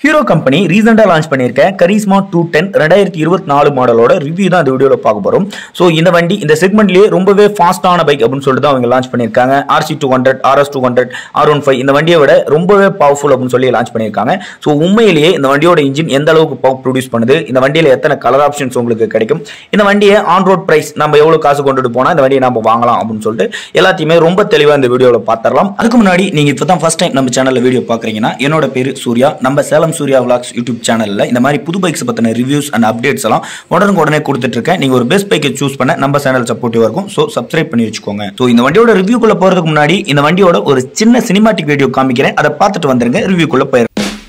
Hero company ரீசெண்டா launch பண்ணிருக்க Karizma 210 2024 மாடலோட ரிவ்யூ தான் இந்த வீடியோல பார்க்க போறோம். சோ இந்த வண்டி இந்த செக்மெண்ட்லயே ரொம்பவே ஃபாஸ்டான பைக் அப்படின்னு சொல்லிட்டு தான் அவங்க லான்ச் பண்ணிருக்காங்க. RC200, RS200, R15 இந்த வண்டியை விட ரொம்பவே பவர்ஃபுல் அப்படின்னு சொல்லி லான்ச் பண்ணிருக்காங்க. சோ உண்மையிலேயே இந்த வண்டியோட இன்ஜின் எந்த அளவுக்கு பவர் ப்ரொடியூஸ் பண்ணுது, இந்த வண்டியில எத்தனை கலர் ஆப்ஷன்ஸ் உங்களுக்கு கிடைக்கும், இந்த வண்டியை ஆன் ரோட் பிரைஸ் நம்ம எவ்வளவு காசு கொண்டுட்டு போனா இந்த வண்டியை நம்ம வாங்கலாம் அப்படின்னு சொல்லிட்டு எல்லாத்தையுமே ரொம்ப தெளிவா இந்த வீடியோல பார்த்தரலாம். அதுக்கு முன்னாடி நீங்க இப்பதான் ஃபர்ஸ்ட் டைம் நம்ம சேனல்ல வீடியோ பாக்குறீங்கன்னா, என்னோட பேரு சூர்யா. நம்ம சேலம் சூர்யா vlogs யூடியூப் சேனல்ல இந்த மாதிரி புது பைக்ஸ் பத்தின ரிவ்யூஸ் அண்ட் அப்டேட்ஸ் எல்லாம் உடனே கொடுத்துட்டு இருக்கேன். நீங்க ஒரு பெஸ்ட் பைக்கை சூஸ் பண்ண நம்ம சேனல் சப்போர்ட்டிவா இருக்கும். சோ சப்ஸ்கிரைப் பண்ணி வச்சுக்கோங்க. சோ இந்த வண்டியோட ரிவ்யூக்குள்ள போறதுக்கு முன்னாடி இந்த வண்டியோட ஒரு சின்ன சினிமாட்டிக் வீடியோ காமிக்கிறேன். அதை பார்த்துட்டு வந்துருங்க. ரிவ்யூக்குள்ள போயிருங்க.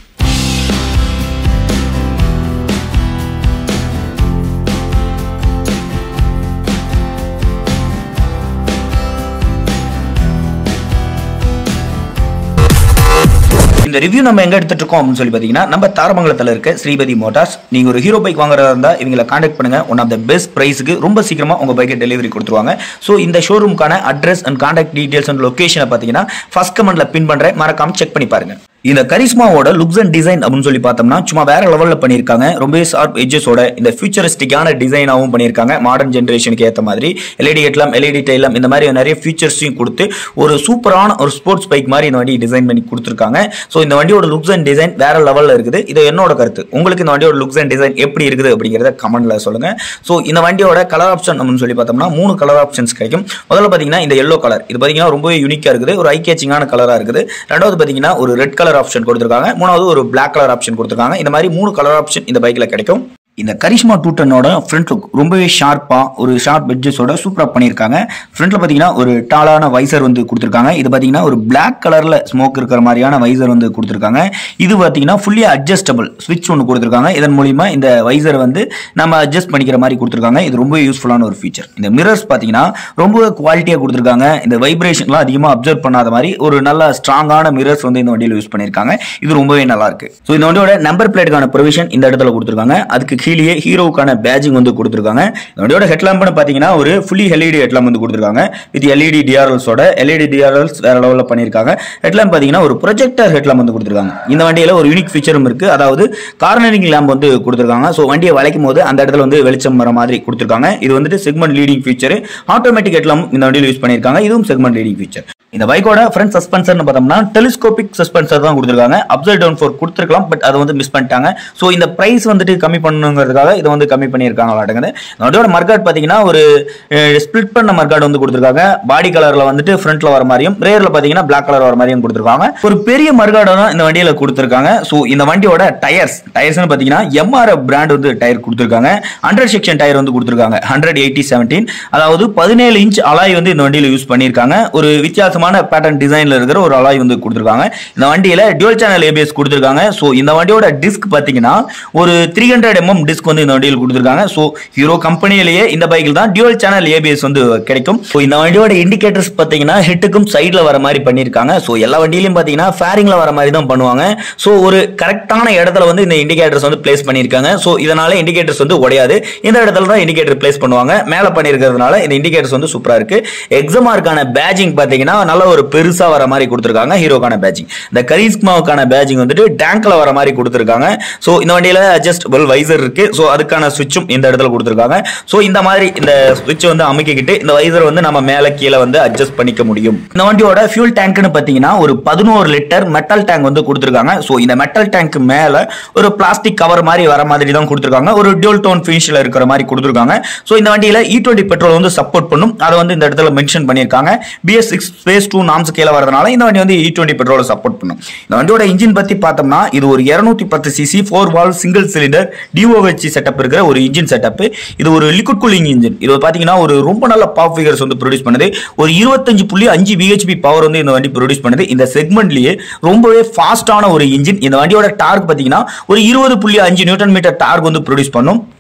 இந்த ரிவ்யூ நம்ம எங்க எடுத்துட்டு இருக்கோம் அப்படின்னு சொல்லி பாத்தீங்கன்னா, நம்ம தாரமங்கலத்துல இருக்க ஸ்ரீபதி மோட்டார்ஸ். நீங்க ஒரு ஹீரோ பைக் வாங்குறதா இருந்தா இவங்களை கான்டாக்ட் பண்ணுங்க. ஒன் ஆஃப் த பெஸ்ட் பிரைஸ்க்கு ரொம்ப சீக்கிரமா உங்க பைக்கை டெலிவரி கொடுத்துருவாங்க. சோ இந்த ஷோரூமுக்கான address and contact details and லொகேஷனை பாத்தீங்கன்னா ஃபர்ஸ்ட் கமெண்ட்ல பின் பண்றேன், மறக்காம செக் பண்ணி பாருங்க. இந்த கரிஸ்மாவோட லுக்ஸ் அண்ட் டிசைன் அப்படின்னு சொல்லி பார்த்தோம்னா சும்மா வேற லெவல்ல பண்ணிருக்காங்க. ரொம்ப ஷார்ப் எட்ஜஸோட இந்த ஃபியூச்சரிஸ்டிக்கான டிசைனாவும் பண்ணிருக்காங்க. மாடர்ன் ஜெனரேஷனுக்கு ஏற்ற மாதிரி எல்இடி ஹெட்லாம், எல்இடி டைலாம் இந்த மாதிரி நிறைய ஃபீச்சர்ஸையும் கொடுத்து ஒரு சூப்பரான ஒரு ஸ்போர்ட்ஸ் பைக் மாதிரி இந்த வண்டி டிசைன் பண்ணி கொடுத்துருக்காங்க. ஸோ இந்த வண்டியோட லுக்ஸ் அண்ட் டிசைன் வேற லெவல்ல இருக்குது. இது என்னோட கருத்து. உங்களுக்கு இந்த வண்டியோட லுக்ஸ் அண்ட் டிசைன் எப்படி இருக்குது அப்படிங்கிறத கமெண்ட்ல சொல்லுங்க. ஸோ இந்த வண்டியோட கலர் ஆப்ஷன் அப்படின்னு சொல்லி பார்த்தோம்னா 3 கலர் ஆப்ஷன்ஸ் கிடைக்கும். முதல்ல பார்த்தீங்கன்னா இந்த எல்லோ கலர், இது பார்த்தீங்கன்னா ரொம்பவே யூனிக்கா இருக்குது, ஒரு ஐ கேச்சிங்கான கலரா இருக்குது. ரெண்டாவது பார்த்தீங்கன்னா ஒரு ரெட் கலர் ஆப்ஷன் கொடுத்திருக்காங்க. மூணாவது ஒரு Black கலர் ஆப்ஷன் கொடுத்திருக்காங்க. இந்த மாதிரி 3 கலர் ஆப்ஷன் இந்த பைக்ல கிடைக்கும். இந்த கரிஸ்மா 210ஓட ஃப்ரண்ட் லுக் ரொம்பவே ஷார்ப்பா ஒரு ஷார்ப் எட்ஜஸோட சூப்பரா பண்ணியிருக்காங்க. ஃப்ரண்ட்ல பாத்தீங்கன்னா ஒரு டாலான வைசர் வந்து கொடுத்திருக்காங்க. இது பாத்தீங்கன்னா ஒரு Black கலர்ல ஸ்மோக் இருக்கிற மாதிரியான வைசர் வந்து கொடுத்திருக்காங்க. இது பாத்தீங்கன்னா ஃபுல்லி அட்ஜஸ்டபிள் ஸ்விட்ச் ஒன்று கொடுத்திருக்காங்க. இதன் மூலியமா இந்த வைசர் வந்து நம்ம அட்ஜஸ்ட் பண்ணிக்கிற மாதிரி கொடுத்திருக்காங்க. இது ரொம்ப யூஸ்ஃபுல்லான ஒரு ஃபீச்சர். இந்த மிரர்ஸ் பாத்தீங்கன்னா ரொம்ப குவாலிட்டியா கொடுத்திருக்காங்க. இந்த வைப்ரேஷன்லாம் அதிகமா அப்சர்வ் பண்ணாத மாதிரி ஒரு நல்ல ஸ்ட்ராங்கான மிரர்ஸ் வந்து இந்த வண்டியில் யூஸ் பண்ணியிருக்காங்க. இது ரொம்பவே நல்லா இருக்கு. ஸோ இந்த வண்டியோட நம்பர் பிளேட்டுக்கான ப்ரொவிஷன் இந்த இடத்துல கொடுத்திருக்காங்க. அதுக்கு கீழே ஹீரோவுக்கான பேஜிங் வந்து கொடுத்திருக்காங்க. இதோட ஹெட்லாம்ப்னு பாத்தீங்கன்னா ஒரு ஃபுல்லி எல்இடி ஹெட்லாம்ப் வந்து கொடுத்திருக்காங்க. வித் எல்இடி டிஆர்எல்ஸோட எல்இடி டிஆர்எல்ஸ் வேற லெவல்ல பண்ணிருக்காங்க. ஹெட்லாம்ப் பாத்தீங்கன்னா ஒரு ப்ரொஜெக்டர் ஹெட்லாம்ப் வந்து கொடுத்திருக்காங்க. இந்த வண்டியில ஒரு யூனிக் ஃபீச்சரும் இருக்கு. அதாவது கார்னரிங் லேம்ப் வந்து கொடுத்திருக்காங்க. சோ வண்டியை வளைக்கும் போது அந்த இடத்துல வந்து வெளிச்சம் வர மாதிரி கொடுத்திருக்காங்க. இது வந்துட்டு segment leading feature. Automatic headlamp இந்த வண்டியில யூஸ் பண்ணிருக்காங்க. இதுவும் செக்மெண்ட் லீடிங் ஃபீச்சர். இந்த பைக்கோட ஃப்ரண்ட் சஸ்பென்சர்னு பார்த்தோம்னா டெலிஸ்கோபிக் சஸ்பென்சர் தான் கொடுத்திருக்காங்க. அப்சைட் டவுன் ஃபோர் கொடுத்திருக்கலாம், பட் அதை வந்து மிஸ் பண்ணிட்டாங்க. ஸோ இந்த பிரைஸ் வந்துட்டு கம்மி பண்ணுங்கிறதுக்காக இதை வந்து கம்மி பண்ணியிருக்காங்க. அதோட மர்காட் பார்த்தீங்கன்னா ஒரு ஸ்பிளிட் பண்ண மர்காட் வந்து கொடுத்திருக்காங்க. பாடி கலர்ல வந்துட்டு ஃப்ரண்ட்ல வர மாதிரியும் ரேர்ல பார்த்தீங்கன்னா Black கலர் வர மாதிரியும் கொடுத்திருக்காங்க. ஒரு பெரிய மர்காட் தான் இந்த வண்டியில கொடுத்திருக்காங்க. ஸோ இந்த வண்டியோட டயர்ஸ்னு பார்த்தீங்கன்னா MRF பிராண்ட் வந்து டயர் கொடுத்திருக்காங்க. 100 செக்ஷன் டயர் வந்து கொடுத்திருக்காங்க. 100/80/17 அதாவது 17 இன்ச் அலாய் வந்து இந்த வண்டியில யூஸ் பண்ணியிருக்காங்க. ஒரு வித்தியாசமான பேட்டர்ன் டிசைன்ல இருக்கிற ஒரு அலாய் வந்து கொடுத்திருக்காங்க. இந்த வண்டியில டுவல் சேனல் ABS கொடுத்திருக்காங்க. சோ இந்த வண்டியோட டிஸ்க் பாத்தீங்கன்னா ஒரு 300 mm டிஸ்க் வந்து இந்த வண்டியில கொடுத்திருக்காங்க. சோ ஹீரோ கம்பெனியிலேயே இந்த பைக்கில் தான் டுவல் சேனல் ABS வந்து கிடைக்கும். சோ இந்த வண்டியோட இண்டிகேட்டர்ஸ் பாத்தீங்கன்னா ஹெட்டுக்கும் சைடுல வர மாதிரி பண்ணிருக்காங்க. சோ எல்லா வண்டியிலும் பாத்தீங்கன்னா ஃபேரிங்ல வர மாதிரி தான் பண்ணுவாங்க. சோ ஒரு கரெக்டான இடத்துல வந்து இந்த இண்டிகேட்டர்ஸ் வந்து பிளேஸ் பண்ணிருக்காங்க. சோ இதனால இண்டிகேட்டர்ஸ் வந்து உடையாது. இந்த இடத்துல தான் இண்டிகேட்டர் பிளேஸ் பண்ணுவாங்க. மேல பண்ணிருக்கிறதுனால இந்த இண்டிகேட்டர்ஸ் வந்து சூப்பரா இருக்கு. எக்ஸமார்க்கான பேஜிங் பாத்தீங்கன்னா நல்ல ஒரு பெருசா வர மாதிரி கொடுத்திருக்காங்க. ஹீரோக்கான பேஜிங், இந்த கரிஸ்மாவுக்கான பேஜிங் வந்துட்டு டேங்க்ல வர மாதிரி கொடுத்திருக்காங்க. சோ இந்த வண்டியில அட்ஜஸ்டபிள் வைசர் இருக்கு. சோ அதுக்கான சுவிட்சும் இந்த இடத்துல கொடுத்திருக்காங்க. சோ இந்த மாதிரி இந்த சுவிட்ச் வந்து அமைக்கிட்டு இந்த வைசர் வந்து நம்ம மேல கீழே வந்து அட்ஜஸ்ட் பண்ணிக்க முடியும். இந்த வண்டியோட ஃபியூல் டேங்க்னு பாத்தீங்கன்னா ஒரு 11 லிட்டர் மெட்டல் டேங்க் வந்து கொடுத்திருக்காங்க. சோ இந்த மெட்டல் டேங்க் மேல ஒரு பிளாஸ்டிக் கவர் மாதிரி வர மாதிரி தான் கொடுத்திருக்காங்க. ஒரு டியூல் டோன் ஃபினிஷ்ல இருக்கிற மாதிரி கொடுத்திருக்காங்க. சோ இந்த வண்டியில E20 பெட்ரோல் வந்து சப்போர்ட் பண்ணும். அதை வந்து இந்த இடத்துல மென்ஷன் பண்ணிருக்காங்க. BS6 phase 2 நார்ம்ஸ் கீழ வரதுனால இந்த வண்டி வந்து E20 பெட்ரோலை சப்போர்ட் பண்ணும். இந்த வண்டியோட இன்ஜின் பத்தி பார்த்தோம்னா இது ஒரு 210 cc 4 valve single cylinder DOHC setup இருக்கிற ஒரு இன்ஜின் செட்டப். இது ஒரு லிக்விட் கூலிங் இன்ஜின். இது பாத்தீங்கன்னா ஒரு ரொம்ப நல்ல பவர் ஃபிகர்ஸ் வந்து ப்ரொடியூஸ் பண்ணுது. ஒரு 25.5 bhp பவர் வந்து இந்த வண்டி ப்ரொடியூஸ் பண்ணுது. இந்த செக்மெண்ட்லயே ரொம்பவே ஃபாஸ்டான ஒரு இன்ஜின். இந்த வண்டியோட டார்க் பாத்தீங்கன்னா ஒரு 20.5 நியூட்டன் மீட்டர் டார்க் வந்து ப்ரொடியூஸ் பண்ணும்.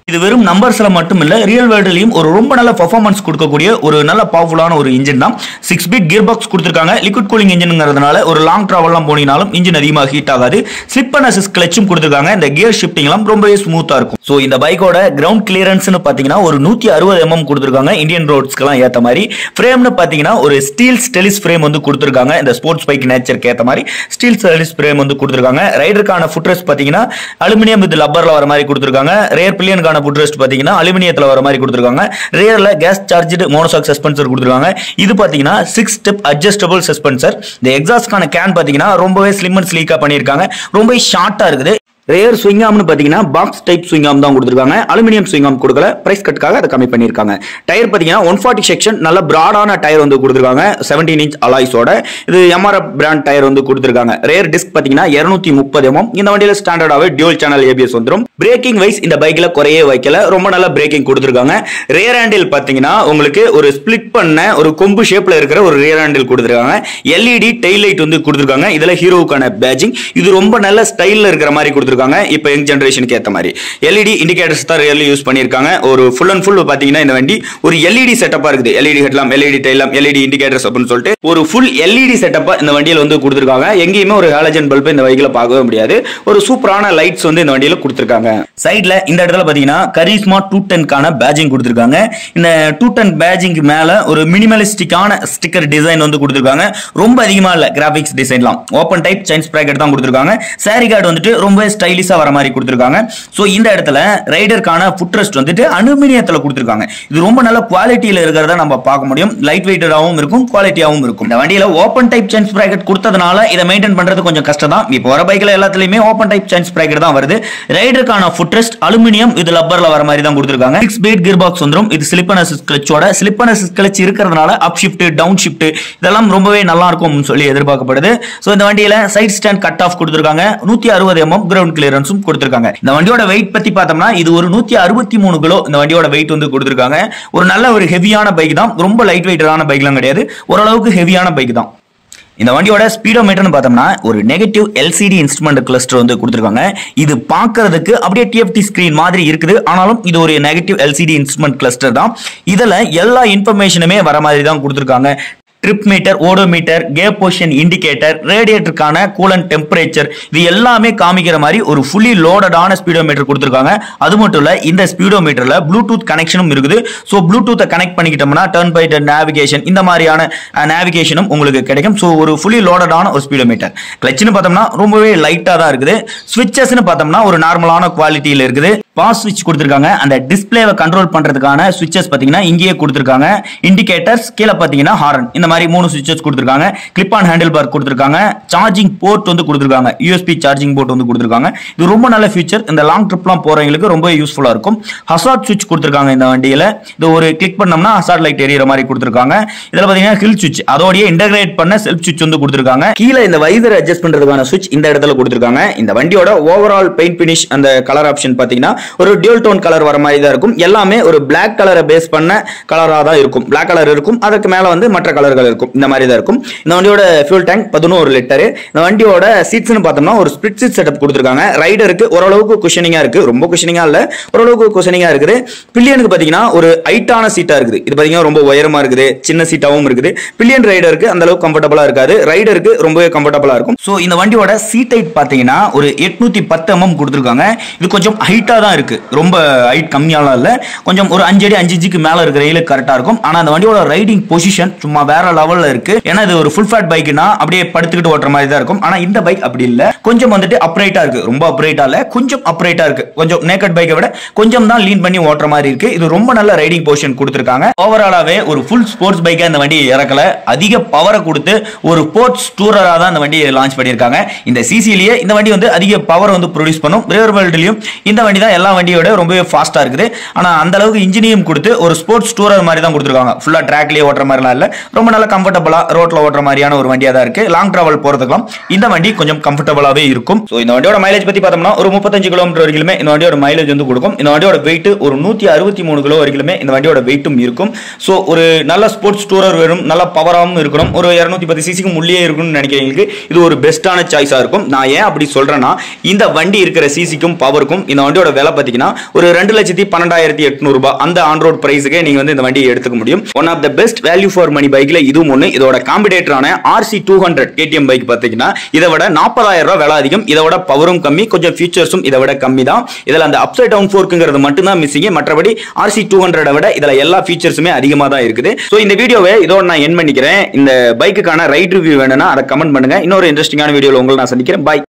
இது வெறும் நம்பர்ஸ்ல மட்டும் இல்ல, ரியல் வேர்ல்ட்லயும் ஒரு ரொம்ப நல்ல பெர்ஃபார்மன்ஸ் கொடுக்கக்கூடிய ஒரு நல்ல பவர்ஃபுல்லான ஒரு இன்ஜின் தான். 6 ஸ்பீட் கியர் பாக்ஸ் கொடுத்திருக்காங்க. லிக்விட் கூலிங் இன்ஜின்ங்கிறதுனால ஒரு லாங் டிராவல்லாம் போனீங்கனாலும் இன்ஜின் அதிகமாக ஹீட் ஆகாது. ஸ்லிப் அண்ட் அசிஸ்ட் கிளட்சும் கொடுத்திருக்காங்க. இந்த கியர் ஷிஃப்டிங்லாம் ரொம்பவே ஸ்மூத்தா இருக்கும். சோ இந்த பைக்கோட கிரவுண்ட் கிளியரன்ஸ்னு பாத்தீங்கன்னா ஒரு 160 mm கொடுத்திருக்காங்க. இந்தியன் ரோட்ஸ்க்குலாம் ஏத்த மாதிரி. ஃப்ரேம்னு பாத்தீங்கன்னா ஒரு ஸ்டீல் ஸ்டெலிஸ் ஃப்ரேம் வந்து கொடுத்திருக்காங்க. இந்த ஸ்போர்ட்ஸ் பைக் நேச்சருக்கு ஏத்த மாதிரி ஸ்டீல் ஸ்டெலிஸ் ஃப்ரேம் வந்து கொடுத்திருக்காங்க. ரைடருக்கான ஃபுட் ரெஸ்ட் பாத்தீங்கன்னா அலுமினியம் வித் லப்பர்ல வர மாதிரி கொடுத்திருக்காங்க. ரியர் பில்லியனுக்கான ஃபுட் ரெஸ்ட் பாத்தீங்கன்னா அலுமினியத்துல வர மாதிரி கொடுத்திருக்காங்க. ரியர்ல கேஸ் சார்ஜ்டு மோனோஷாக் சஸ்பென்சர் கொடுத்திருக்காங்க. இது பாத்தீங்கன்னா 6 ஸ்டெப் அட்ஜஸ்டபிள் சஸ்பென்சர். இந்த எக்ஸாஸ்ட்கான கேன் பாத்தீங்கன்னா ரொம்பவே ஸ்லிம் அண்ட் ஸ்லீக்கா பண்ணிருக்காங்க. ரொம்ப ஷார்ட்டா இருக்குது. ரேர் ஸ்விங் ஆர்ம்னு பாத்தீங்கன்னா பாக்ஸ் டைப் ஸ்விங் ஆர்ம் தான் கொடுத்திருக்காங்க. அலுமினியம் ஸ்விங் ஆர்ம் கொடுக்கல, பிரைஸ் கட்டுக்காக அதை கம்மி பண்ணிருக்காங்க. டயர் பாத்தீங்கன்னா 140 செக்ஷன் நல்ல பிராடான டயர் வந்து கொடுத்திருக்காங்க. 17 இன்ச் அலாய்ஸோட இது எம்ஆர்எஃப் பிராண்ட் டயர் வந்து கொடுத்திருக்காங்க. ரேர் டிஸ்க் பாத்தீங்கன்னா 230 mm. இந்த வண்டியில ஸ்டாண்டர்டாவே டியூல் சேனல் ஏபிஎஸ் வந்துரும். பிரேக்கிங் வைஸ் இந்த பைக்ல குறையே வைக்கல, ரொம்ப நல்ல பிரேக்கிங் கொடுத்திருக்காங்க. ரேர் ஹேண்டில் பாத்தீங்கன்னா உங்களுக்கு ஒரு ஸ்பிளிட் பண்ண ஒரு கொம்பு ஷேப்ல இருக்கிற ஒரு ரேர் ஹேண்டில் கொடுத்திருக்காங்க. எல்இடி டெயில் லைட் வந்து கொடுத்திருக்காங்க. இதுல ஹீரோவுக்கான பேட்சிங் இது ரொம்ப நல்ல ஸ்டைல்ல இருக்கிற மாதிரி கொடுத்திருக்காங்க. இப்போ யங் ஜெனரேஷனுக்கு ஏத்த மாதிரி எல்இடி இண்டிகேட்டர்ஸ் தான் ரியலி யூஸ் பண்ணிருக்காங்க. ஒரு ஃபுல் அண்ட் ஃபுல் பாத்தீங்கன்னா இந்த வண்டி ஒரு எல்இடி செட்டப்பா இருக்குது. LED headlamp, LED tail lamp, LED indicators அப்படின்னு சொல்லிட்டு ஒரு ஃபுல் எல்இடி செட்டப்பா இந்த வண்டியில வந்து கொடுத்திருக்காங்க. எங்கேயுமே ஒரு ஹாலஜன் பல்ப் இந்த பைக்ல பார்க்கவே முடியாது. ஒரு சூப்பரான லைட்ஸ் வந்து இந்த வண்டியில கொடுத்திருக்காங்க. சைடுல இந்த இடத்துல பாத்தீங்கன்னா கரிஸ்மா 210க்கான பேட்சிங் கொடுத்திருக்காங்க. இந்த 210 பேட்சிங் மேல ஒரு மினிமலிஸ்டிக்கான ஸ்டிக்கர் டிசைன் வந்து கொடுத்திருக்காங்க. ரொம்ப அதிகமா இல்ல கிராபிக்ஸ் டிசைன்லாம். ஓபன் டைப் செயின் ஸ்ப்ராக்கெட் தான் கொடுத்திருக்காங்க. சாரி கார்டு வந்துட்டு ரொம்ப ஸ்டைலிஷா வர மாதிரி கொடுத்திருக்காங்க. சோ இந்த இடத்துல ரைடருக்கான ஃபுட் ரெஸ்ட் வந்துட்டு அலுமினியத்துல கொடுத்திருக்காங்க. இது ரொம்ப நல்ல குவாலிட்டியில இருக்கிறத நம்ம பார்க்க முடியும். லைட் வெயிட்டடாவும் இருக்கும், குவாலிட்டியாவும் இருக்கும். இந்த வண்டியில ஓபன் டைப் செயின் ஸ்ப்ராக்கெட் கொடுத்ததனால இதை மெயின்டைன் பண்றது கொஞ்சம் கஷ்டம் தான். இப்போ வர பைக்ல எல்லாத்துலயுமே ஓபன் டைப் செயின் ஸ்ப்ராக்கெட் தான் வருது. ரைடருக்கான ஃபுட் ரெஸ்ட் அலுமினியம் இது லப்பர்ல வர மாதிரி தான் கொடுத்திருக்காங்க. 6 ஸ்பீட் கியர் பாக்ஸ் வந்துரும். இது ஸ்லிப் அண்ட் அசிஸ்ட் கிளட்சோட. ஸ்லிப் அண்ட் அசிஸ்ட் கிளட்ச் இருக்கிறதுனால அப் ஷிஃப்ட், டவுன் ஷிஃப்ட் இதெல்லாம் ரொம்பவே நல்லா இருக்கும்னு சொல்லி எதிர்பார்க்கப்படுது. சோ இந்த வண்டியில சைட் ஸ்டாண்ட் கட் ஆஃப் கொடுத்திருக்காங்க. 160 mm கிரவுண்ட் கிளியரன்ஸும் கொடுத்திருக்காங்க. இந்த வண்டியோட வெயிட் பத்தி பார்த்தோம்னா இது ஒரு 163 கிலோ இந்த வண்டியோட வெயிட் வந்து கொடுத்திருக்காங்க. ஒரு நல்ல ஒரு ஹெவியான பைக் தான். ரொம்ப லைட் வெயிட்டான பைக்லாம் கிடையாது. ஓரளவுக்கு ஹெவியான பைக் தான். இந்த வண்டியோட ஸ்பீடோமீட்டர்னு பார்த்தோம்னா ஒரு நெகட்டிவ் எல்சிடி இன்ஸ்ட்ருமெண்ட் கிளஸ்டர் வந்து கொடுத்திருக்காங்க. இது பார்க்கிறதுக்கு அப்படியே டிஎஃப்டி ஸ்கிரீன் மாதிரி இருக்குது. ஆனாலும் இது ஒரு நெகட்டிவ் எல்சிடி இன்ஸ்ட்ருமெண்ட் கிளஸ்டர் தான். இதுல எல்லா இன்ஃபர்மேஷனுமே வர மாதிரி தான் கொடுத்திருக்காங்க. Trip meter, odometer, gear position indicator, ரேடியேட்டருக்கான கூலன்ட் டெம்பரேச்சர் இது எல்லாமே காமிக்கிற மாதிரி ஒரு ஃபுல்லி லோடடான ஸ்பீடோமீட்டர் கொடுத்திருக்காங்க. அது மட்டும் இல்ல இந்த ஸ்பீடோமீட்டர்ல ப்ளூடூத் கனெக்ஷனும் இருக்குது. சோ ப்ளூடூத்தை கனெக்ட் பண்ணிக்கிட்டோம்னா டர்ன் பை டர்ன் நேவிகேஷன் இந்த மாதிரியான நேவிகேஷனும் உங்களுக்கு கிடைக்கும். சோ ஒரு ஃபுல்லி லோடடான ஒரு ஸ்பீடோமீட்டர். கிளட்ச்னு பார்த்தோம்னா ரொம்பவே லைட்டா தான் இருக்குது. ஸ்விட்சஸ்னு பார்த்தோம்னா ஒரு நார்மலான குவாலிட்டியில இருக்குது. பாஸ் ஸ்விட்ச் கொடுத்திருக்காங்க. அந்த டிஸ்பிளேவை கண்ட்ரோல் பண்றதுக்கான ஸ்விட்சஸ் பாத்தீங்கன்னா இங்கேயே கொடுத்திருக்காங்க. இண்டிகேட்டர்ஸ் கீழே பாத்தீங்கன்னா ஹாரன் இந்த மாதிரி 3 ஸ்விட்சஸ் கொடுத்திருக்காங்க. கிளிப் ஆன் ஹேண்டில் பார் கொடுத்திருக்காங்க. சார்ஜிங் போர்ட் வந்து கொடுத்திருக்காங்க. யூஎஸ்பி சார்ஜிங் போர்ட் வந்து கொடுத்திருக்காங்க. இது ரொம்ப நல்ல ஃபீச்சர். இந்த லாங் ட்ரிப்லாம் போறவங்களுக்கு ரொம்ப யூஸ்ஃபுல்லா இருக்கும். ஹசார்ட் ஸ்விட்ச் கொடுத்திருக்காங்க இந்த வண்டியில. இது ஒரு கிளிக் பண்ணோம்னா ஹசார்ட் லைட் எரியற மாதிரி கொடுத்திருக்காங்க. இதுல பாத்தீங்கன்னா ஹில் ஸ்விட்ச் அதோடயே இன்டகிரேட் பண்ண செல்ஃப் ஸ்விட்ச் வந்து கொடுத்திருக்காங்க. கீழே இந்த வைசர் அட்ஜஸ்ட் பண்றதுக்கான ஸ்விட்ச் இந்த இடத்துல கொடுத்திருக்காங்க. இந்த வண்டியோட ஓவரால் பெயிண்ட் பினிஷ் அந்த கலர் ஆப்ஷன் பாத்தீங்கன்னா ஒரு டியூல் டோன் கலர் வர மாதிரி தான் இருக்கும். எல்லாமே ஒரு Black கலரை பேஸ் பண்ண கலரா தான் இருக்கும். Black கலர் இருக்கும். அதுக்கு மேல வந்து மற்ற கலர்கள் இருக்கும். இந்த மாதிரி தான் இருக்கும். இந்த வண்டியோட ஃபியூல் டேங்க் 11 லிட்டர். இந்த வண்டியோட சீட்ஸ்னு பார்த்தோம்னா ஒரு ஸ்பிளிட் சீட் செட்டப் கொடுத்திருக்காங்க. ரைடருக்கு ஓரளவுக்கு குஷனிங்கா இருக்கு. ரொம்ப குஷனிங்கா இல்ல, ஓரளவுக்கு குஷனிங்கா இருக்குது. பில்லியனுக்கு பாத்தீங்கன்னா ஒரு ஹைட்டான சீட்டா இருக்குது. இது பாத்தீங்கன்னா ரொம்ப உயரமா இருக்குது. சின்ன சீட்டாவும் இருக்குது. பில்லியன் ரைடருக்கு அந்த அளவுக்கு கம்ஃபர்டபுளா இருக்காது. ரைடருக்கு ரொம்பவே கம்ஃபர்டபுளா இருக்கும். சோ இந்த வண்டியோட சீட் ஹைட் பாத்தீங்கன்னா ஒரு 810 mm கொடுத்திருக்காங்க. இது கொஞ்சம் ஹைட்டா தான் இருக்கு. ரொம்ப ஹைட் கம்மியாலாம் இல்ல. கொஞ்சம் ஒரு 5 அடி 5 இன்ச்சுக்கு மேல இருக்கிற ரயிலுக்கு கரெக்டா இருக்கும். ஆனா அந்த வண்டியோட ரைடிங் பொசிஷன் சும்மா வேற லெவல்ல இருக்கு. ஏன்னா இது ஒரு ஃபுல் ஃபேட் பைக்னா அப்படியே படுத்துக்கிட்டு ஓட்டுற மாதிரி தான் இருக்கும். ஆனா இந்த பைக் அப்படி இல்ல. கொஞ்சம் வந்துட்டு அப்ரைட்டா இருக்கு. ரொம்ப அப்ரைட்டா இல்ல, கொஞ்சம் அப்ரைட்டா இருக்கு. கொஞ்சம் நேக்கட் பைக்கை விட கொஞ்சம் தான் லீன் பண்ணி ஓட்டுற மாதிரி இருக்கு. இது ரொம்ப நல்ல ரைடிங் பொசிஷன் கொடுத்திருக்காங்க. ஓவராலாவே ஒரு ஃபுல் ஸ்போர்ட்ஸ் பைக்கா இந்த வண்டி இறக்கல. அதிக பவரை கொடுத்து ஒரு ஸ்போர்ட்ஸ் டூரரா தான் இந்த வண்டியை லான்ச் பண்ணிருக்காங்க. இந்த சிசிலேயே இந்த வண்டி வந்து அதிக பவர் வந்து ப்ரொடியூஸ் பண்ணும். ரியர் வேர்ல்ட்லயும் இந்த வண்டி தான் எல்லா வண்டியோட ரொம்பவே ஃபாஸ்டா இருக்குது. ஆனா அந்த அளவுக்கு இன்ஜினியம் கொடுத்து ஒரு ஸ்போர்ட்ஸ் டூரர் மாதிரி தான் கொடுத்திருக்காங்க. ஃபுல்லா ட்ராக்லயே ஓட்டுற மாதிரிலாம் இல்ல. ரொம்ப நல்ல கம்ஃபர்டபுளா ரோட்ல ஓட்டுற மாதிரியான ஒரு வண்டியா தான் இருக்கு. லாங் டிராவல் போறதுக்கெல்லாம் இந்த வண்டி கொஞ்சம் கம்ஃபர்டபுளாவே இருக்கும். சோ இந்த வண்டியோட மைலேஜ் பத்தி பார்த்தோம்னா ஒரு 35 கிலோமீட்டர் வரைக்குமே இந்த வண்டியோட மைலேஜ் வந்து கொடுக்கும். இந்த வண்டியோட வெயிட் ஒரு 163 கிலோ வரைக்குமே இந்த வண்டியோட வெயிட்டும் இருக்கும். சோ ஒரு நல்ல ஸ்போர்ட்ஸ் டூரர் வேணும், நல்ல பவராகவும் இருக்கணும், ஒரு 210 சிசிக்கு உள்ளே இருக்கணும்னு நினைக்கிறவங்களுக்கு இது ஒரு பெஸ்டான சாய்ஸா இருக்கும். நான் ஏன் அப்படி சொல்றேன்னா இந்த வண்டி இருக்கிற சிசிக்கும் பவருக்கும் இந்த வண்டியோட விலை பாத்தீங்கன்னா ஒரு 2,12,800 ரூபாய் அந்த ஆன் ரோட் பிரைஸ்க்கே நீங்க வந்து இந்த வண்டியை எடுத்துக்க முடியும். One of the best value for money பைக்ல இதுவும் ஒன்னு. இதோட காம்படிட்டரான RC200 KTM பைக் பாத்தீங்கன்னா இதை விட 40,000 ரூபாய் விலை அதிகம். இதை விட பவரும் கம்மி, கொஞ்சம் ஃபீச்சர்ஸும் இதை விட கம்மி தான். இதுல அந்த அப்சைட் டவுன் ஃபோர்க்குங்கிறது மட்டும் தான் மிஸ்ஸிங். மற்றபடி RC200 விட இதுல எல்லா ஃபீச்சர்ஸுமே அதிகமா தான் இருக்குது. சோ இந்த வீடியோவை இதோட நான் எண்ட் பண்ணிக்கிறேன். இந்த பைக்குக்கான ரைட் ரிவ்யூ வேணும்னா அதை கமெண்ட் பண்ணுங்க. இன்னொரு இன்ட்ரெஸ்டிங்கான வீடியோல உங்களை நான் சந்திக்கிறேன். பை.